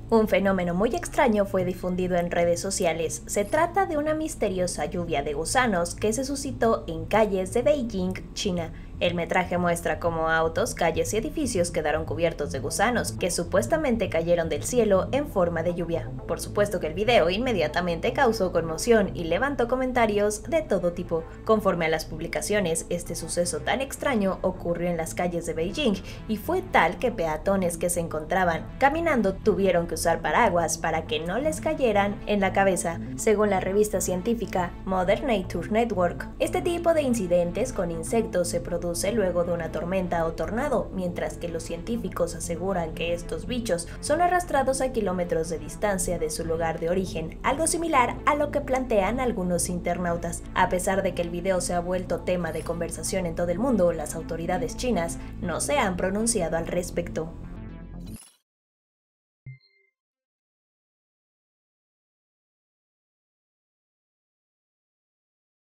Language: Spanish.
Un fenómeno muy extraño fue difundido en redes sociales. Se trata de una misteriosa lluvia de gusanos que se suscitó en calles de Beijing, China. El metraje muestra cómo autos, calles y edificios quedaron cubiertos de gusanos, que supuestamente cayeron del cielo en forma de lluvia. Por supuesto que el video inmediatamente causó conmoción y levantó comentarios de todo tipo. Conforme a las publicaciones, este suceso tan extraño ocurrió en las calles de Beijing y fue tal que peatones que se encontraban caminando tuvieron que usar paraguas para que no les cayeran en la cabeza. Según la revista científica Mother Nature Network, este tipo de incidentes con insectos se produce luego de una tormenta o tornado, mientras que los científicos aseguran que estos bichos son arrastrados a kilómetros de distancia de su lugar de origen, algo similar a lo que plantean algunos internautas. A pesar de que el video se ha vuelto tema de conversación en todo el mundo, las autoridades chinas no se han pronunciado al respecto.